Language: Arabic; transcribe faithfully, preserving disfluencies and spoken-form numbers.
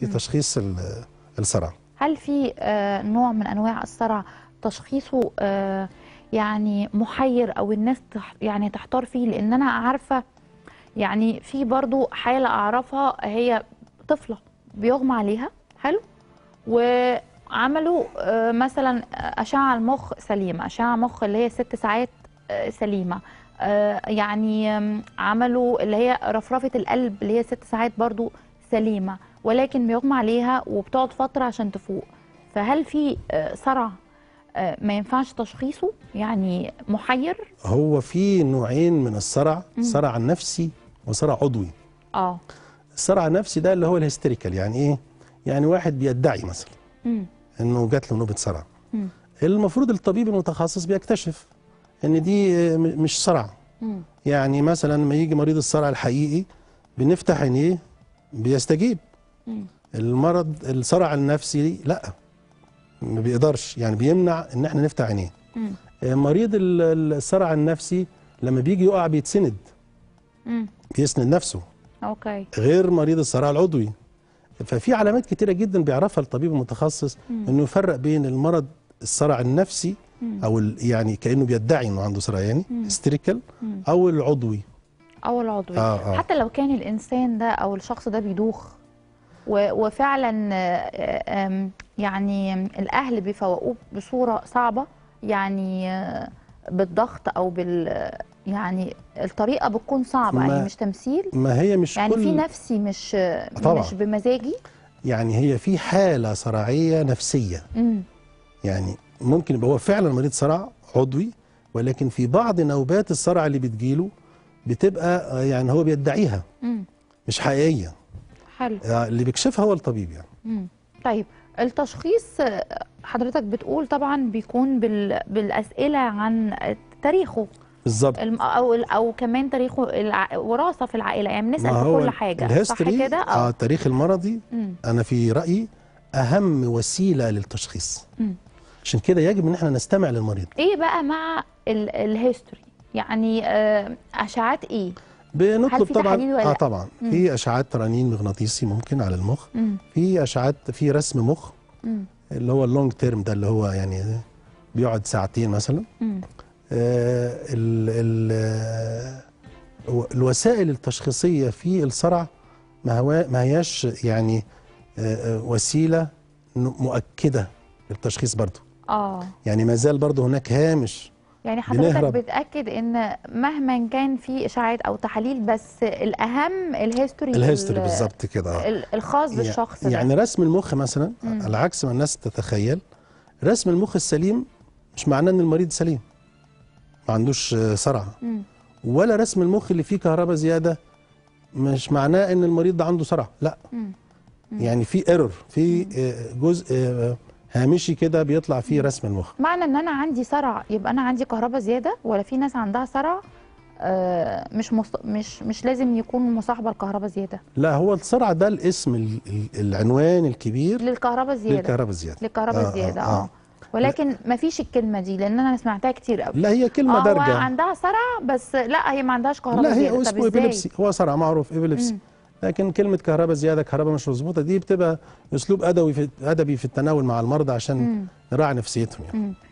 في تشخيص الصرع. هل في آه نوع من انواع الصرع تشخيصه آه يعني محير او الناس تح يعني تحتار فيه؟ لان انا عارفه يعني في برضو حاله اعرفها، هي طفله بيغمى عليها، حلو، وعملوا آه مثلا اشعه المخ سليمه، اشعه مخ اللي هي ست ساعات آه سليمه، آه يعني عملوا اللي هي رفرفه القلب اللي هي ست ساعات برضو سليمه، ولكن بيغمى عليها وبتقعد فتره عشان تفوق. فهل في صرع ما ينفعش تشخيصه، يعني محير؟ هو في نوعين من الصرع، صرع نفسي وصرع عضوي. اه الصرع النفسي ده اللي هو الهستيريكال، يعني ايه؟ يعني واحد بيدعي مثلا مم. انه جات له نوبه صرع. مم. المفروض الطبيب المتخصص بيكتشف ان دي مش صرع. مم. يعني مثلا لما يجي مريض الصرع الحقيقي بنفتح عينيه بيستجيب. مم. المرض الصرع النفسي لا، ما بيقدرش، يعني بيمنع ان احنا نفتح عينيه. مريض الصرع النفسي لما بيجي يقع بيتسند، مم. بيسند نفسه. اوكي. غير مريض الصرع العضوي. ففي علامات كتيره جدا بيعرفها الطبيب المتخصص، مم. انه يفرق بين المرض الصرع النفسي، مم. او يعني كانه بيدعي انه عنده صرع يعني هيستيريكال، او العضوي. او العضوي. آه آه. حتى لو كان الانسان ده او الشخص ده بيدوخ وفعلا يعني الاهل بيفوقوه بصوره صعبه، يعني بالضغط او بال يعني الطريقه بتكون صعبه، يعني مش تمثيل، ما هي مش يعني كل في نفسي مش طبعا. مش بمزاجي، يعني هي في حاله صرعيه نفسيه. امم يعني ممكن يبقى هو فعلا مريض صرع عضوي، ولكن في بعض نوبات الصرع اللي بتجيله بتبقى يعني هو بيدعيها، امم مش حقيقيه. حلو. اللي بيكشفها هو الطبيب يعني. امم طيب التشخيص حضرتك بتقول طبعا بيكون بال... بالاسئله عن تاريخه بالظبط، او او كمان تاريخه الع... وراثه في العائله، يعني بنسال في كل حاجه، صح كده؟ اه التاريخ المرضي مم. انا في رايي اهم وسيله للتشخيص. مم. عشان كده يجب ان احنا نستمع للمريض. ايه بقى مع الهيستوري؟ يعني آه اشعات ايه؟ بنطلب طبعا اه طبعا مم. في اشعات رنين مغناطيسي ممكن على المخ، مم. في اشعات في رسم مخ، مم. اللي هو اللونج تيرم ده اللي هو يعني بيقعد ساعتين مثلا. مم. آه ال ال الوسائل التشخيصيه في الصرع ما هو ما هياش يعني آه آه وسيله مؤكده للتشخيص برضه. اه يعني ما زال برضه هناك هامش. يعني حضرتك بتأكد ان مهما كان في اشاعات او تحاليل، بس الاهم الهيستوري الهيستوري بالظبط كده الخاص بالشخص يعني ده. يعني رسم المخ مثلا، مم. على عكس ما الناس تتخيل، رسم المخ السليم مش معناه ان المريض سليم ما عندوش صرع، مم. ولا رسم المخ اللي فيه كهرباء زياده مش معناه ان المريض ده عنده صرع، لا. مم. مم. يعني في ايرور، في جزء هامشي كده بيطلع فيه رسم المخ. معنى ان انا عندي صرع يبقى انا عندي كهرباء زياده؟ ولا في ناس عندها صرع آه مش مص... مش مش لازم يكون مصاحبه الكهرباء زياده؟ لا، هو الصرع ده الاسم العنوان الكبير للكهرباء زياده. للكهرباء زياده للكهرباء آه زياده اه, آه. ولكن ما فيش الكلمه دي، لان انا سمعتها كتير قوي. لا هي كلمه آه دارجه. هو عندها صرع بس لا هي ما عندهاش كهرباء لا زياده. لا هي اسمه ايبيليبسي، هو صرع معروف ايبيليبسي، لكن كلمه كهرباء زياده، كهرباء مش مظبوطه، دي بتبقى اسلوب ادبي في ادبي في التناول مع المرضى عشان نراعي نفسيتهم يعني. مم.